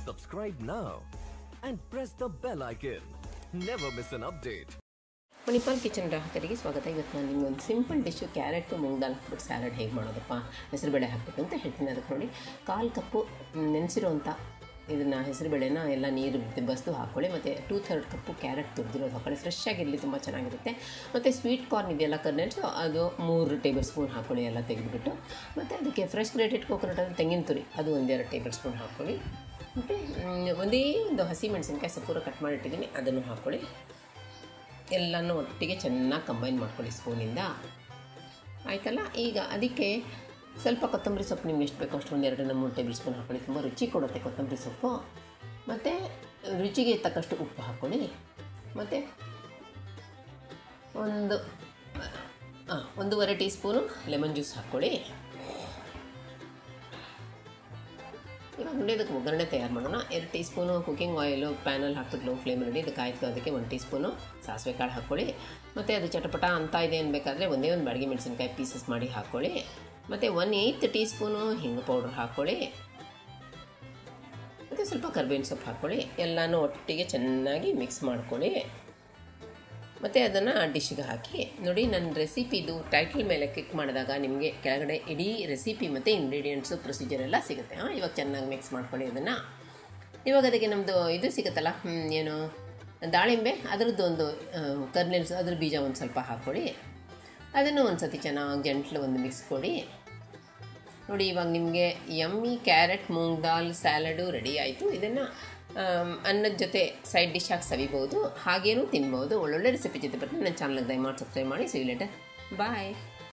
Subscribe now and press the bell icon. Never miss an update. Manipal kitchen ಗ್ರಾಹಕರಿಗೆ ಸ್ವಾಗತ. ಇವತ್ತು ನಾನು ನಿಮ್ಗೆ ಒಂದು simple dish carrot moong dal ಹಾಕ್ಬಿಟ್ಟು ಸ್ಯಾಲಡ್ ಹೇಗೆ ಮಾಡೋದಪ್ಪ, ಹೆಸರುಬೇಳೆ ಹಾಕ್ಬಿಟ್ಟು ಅಂತ ಹೇಳ್ತೀನಿ. ಅದಕ್ಕೆ ನೋಡಿ, 1/4 ಕಪ್ಪು ನೆನೆಸಿರೋಂಥ ಇದನ್ನು ಹೆಸರುಬೇಳೆನ ಎಲ್ಲ ನೀರು ಬಸ್ದು ಹಾಕ್ಕೊಳ್ಳಿ. ಮತ್ತು 2/3 ಕಪ್ಪು ಕ್ಯಾರೆಟ್ ತುರಿದಿರೋದು ಹಾಕ್ಕೊಳ್ಳಿ. ಫ್ರೆಶ್ ಆಗಿರಲಿ, ತುಂಬ ಚೆನ್ನಾಗಿರುತ್ತೆ. ಮತ್ತು ಸ್ವೀಟ್ ಕಾರ್ನ್ ಇದೆಯಲ್ಲ, ಕರ್ನೆಲ್ಸು, ಅದು 3 ಟೇಬಲ್ ಸ್ಪೂನ್ ಹಾಕ್ಕೊಳ್ಳಿ, ಎಲ್ಲ ತೆಗೆದುಬಿಟ್ಟು. ಮತ್ತು ಅದಕ್ಕೆ ಫ್ರೆಶ್ ಗ್ರೇಟೆಡ್ ಕೋಕೋನಟ್ ಅಂದರೆ ತೆಂಗಿನ ತುರಿ, ಅದು 1-2 ಟೇಬಲ್ ಸ್ಪೂನ್ ಹಾಕ್ಕೊಳ್ಳಿ. ಮತ್ತು ಒಂದು ಹಸಿ ಮೆಣಸಿನ್ಕಾಯಿ ಸಪೂರ ಕಟ್ ಮಾಡಿಟ್ಟಿದ್ದೀನಿ, ಅದನ್ನು ಹಾಕ್ಕೊಳ್ಳಿ. ಎಲ್ಲನೂ ಒಟ್ಟಿಗೆ ಚೆನ್ನಾಗಿ ಕಂಬೈನ್ ಮಾಡ್ಕೊಳ್ಳಿ ಸ್ಪೂನಿಂದ, ಆಯಿತಲ್ಲ. ಈಗ ಅದಕ್ಕೆ ಸ್ವಲ್ಪ ಕೊತ್ತಂಬರಿ ಸೊಪ್ಪು ನಿಮ್ಗೆ ಎಷ್ಟು ಬೇಕೋ ಅಷ್ಟು 1-2-3 ಟೇಬಲ್ ಸ್ಪೂನ್ ಹಾಕ್ಕೊಳ್ಳಿ. ತುಂಬ ರುಚಿ ಕೊಡುತ್ತೆ ಕೊತ್ತಂಬರಿ ಸೊಪ್ಪು. ಮತ್ತು ರುಚಿಗೆ ತಕ್ಕಷ್ಟು ಉಪ್ಪು ಹಾಕ್ಕೊಳ್ಳಿ. ಮತ್ತು ಒಂದೂವರೆ ಟೀ ಸ್ಪೂನು ಲೆಮನ್ ಜ್ಯೂಸ್ ಹಾಕ್ಕೊಳ್ಳಿ. ಇವಾಗ ನೋಡಿ, ಅದಕ್ಕೆ ಒಗ್ಗರಣೆ ತಯಾರು ಮಾಡೋಣ. 2 ಟೀ ಸ್ಪೂನು ಕುಕ್ಕಿಂಗ್ ಆಯಿಲು ಪ್ಯಾನಲ್ಲಿ ಹಾಕ್ಬಿಟ್ಟು ಲೋ ಫ್ಲೇಮಲ್ಲಿ ಇದಕ್ಕೆ ಆಯಿತು. ಅದಕ್ಕೆ 1 ಟೀ ಸ್ಪೂನು ಸಾಸಿವೆ ಕಾಳು ಹಾಕ್ಕೊಳ್ಳಿ. ಮತ್ತು ಅದು ಚಟಪಟ ಅಂತ ಇದೆ ಅನ್ಬೇಕಾದ್ರೆ ಒಂದೇ ಒಂದು ಬ್ಯಾಡಗಿ ಮೆಣಸಿನ್ಕಾಯಿ ಪೀಸಸ್ ಮಾಡಿ ಹಾಕ್ಕೊಳ್ಳಿ. ಮತ್ತು 1/8 ಟೀ ಸ್ಪೂನು ಹಿಂಗ್ ಪೌಡ್ರ್ ಹಾಕ್ಕೊಳ್ಳಿ. ಮತ್ತು ಸ್ವಲ್ಪ ಕರ್ಬೇವಿನ ಸೊಪ್ಪು ಹಾಕ್ಕೊಳ್ಳಿ. ಎಲ್ಲನೂ ಒಟ್ಟಿಗೆ ಚೆನ್ನಾಗಿ ಮಿಕ್ಸ್ ಮಾಡ್ಕೊಳ್ಳಿ. ಮತ್ತು ಅದನ್ನು ಡಿಶ್ಗೆ ಹಾಕಿ ನೋಡಿ. ನನ್ನ ರೆಸಿಪಿದು ಟೈಟಲ್ ಮೇಲೆ ಕ್ಲಿಕ್ ಮಾಡಿದಾಗ ನಿಮಗೆ ಕೆಳಗಡೆ ಇಡೀ ರೆಸಿಪಿ ಮತ್ತು ಇಂಗ್ರೀಡಿಯೆಂಟ್ಸು ಪ್ರೊಸೀಜರ್ ಎಲ್ಲ ಸಿಗುತ್ತೆ. ಇವಾಗ ಚೆನ್ನಾಗಿ ಮಿಕ್ಸ್ ಮಾಡ್ಕೊಳ್ಳಿ ಅದನ್ನು. ಇವಾಗ ಅದಕ್ಕೆ ನಮ್ಮದು ಇದು ಸಿಗುತ್ತಲ್ಲ, ಏನು ದಾಳಿಂಬೆ, ಅದರದ್ದು ಒಂದು ಕರ್ನೆಲ್ಸ್, ಅದ್ರ ಬೀಜ ಒಂದು ಸ್ವಲ್ಪ ಹಾಕ್ಕೊಳ್ಳಿ. ಅದನ್ನು ಒಂದು ಸತಿ ಚೆನ್ನಾಗಿ ಜಂಟ್ಲು ಒಂದು ಮಿಕ್ಸ್ ಕೊಡಿ. ನೋಡಿ, ಇವಾಗ ನಿಮಗೆ yummy carrot moong dal salad ready ಆಯಿತು. ಇದನ್ನು ಅನ್ನದ ಜೊತೆ ಸೈಡ್ ಡಿಶ್ ಆಗಿ ಸವಿಬೋದು, ಹಾಗೇನೂ ತಿನ್ಬೋದು. ಒಳ್ಳೊಳ್ಳೆ ರೆಸಿಪಿ ಜೊತೆ ಬರ್ತೀನಿ. ನನ್ನ ಚಾನಲ್ಗೆ ದಯಮಾಡಿ ಸಬ್ಸ್ಕ್ರೈಬ್ ಮಾಡಿ. See you later, bye.